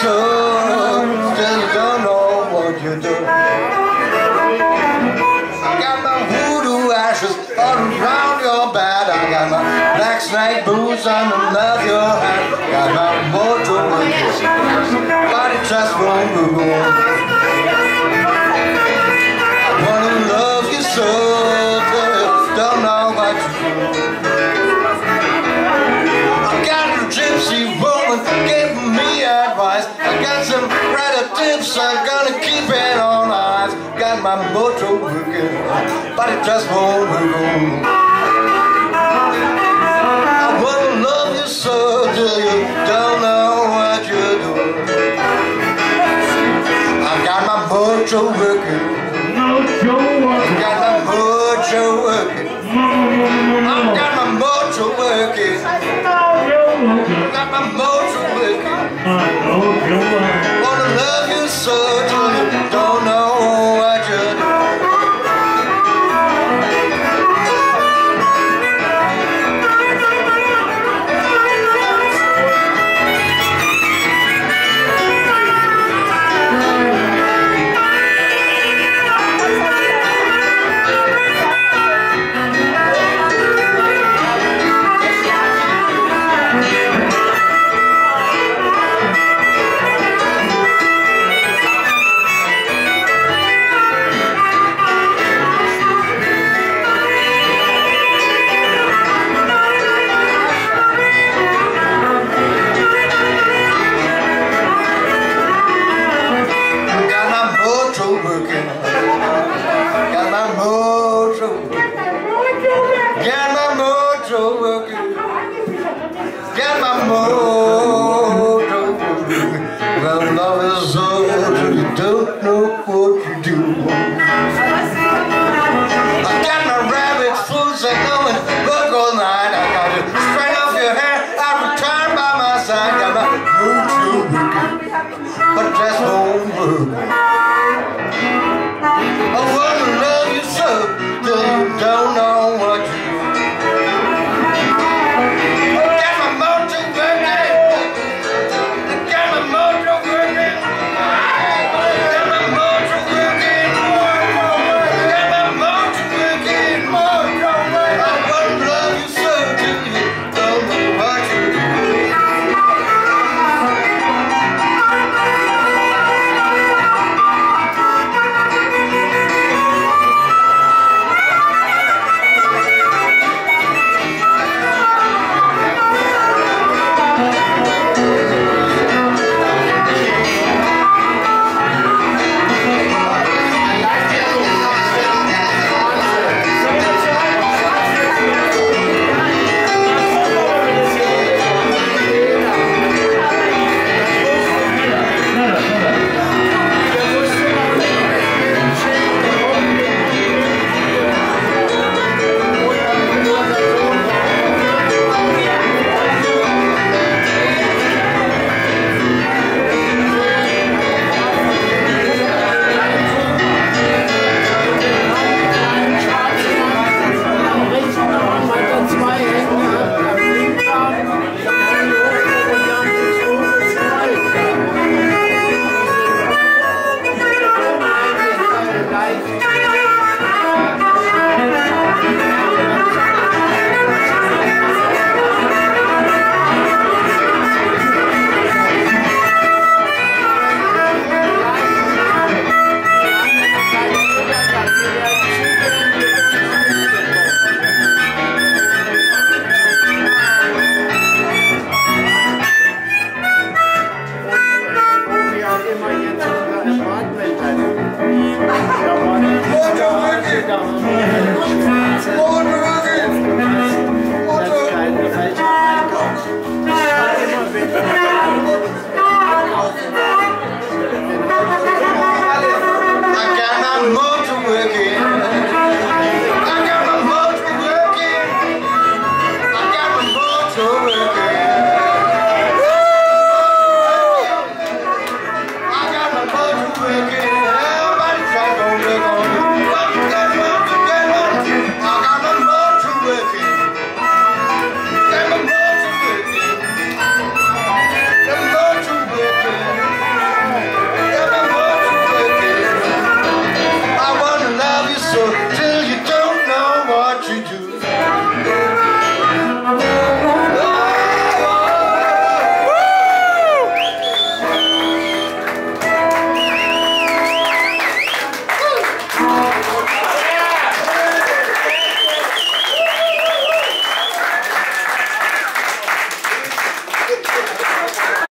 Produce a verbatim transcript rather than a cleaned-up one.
so, still you don't know what you do. I got my voodoo ashes all around your bed. I got my black snake boots on the left of your hand. Got my motor wings, body just won't move on. I wanna love you so, don't know what to do. I got a gypsy woman giving me advice. I got some relatives, I'm gonna keep it on ice. Got my motor working, but it just won't move on. I wanna love you so till you don't know what you're doing. I got my motor working, I got my motor working, I got my motor working, I got my motor working. Wanna love you so till you don't know what you're doing. But that's won't work. I wanna love you so till you don't know what you do. I got my motor working, I got my motor working, I got my motor working, I got my motor working. I wanna love you so till you don't know what you do. Motor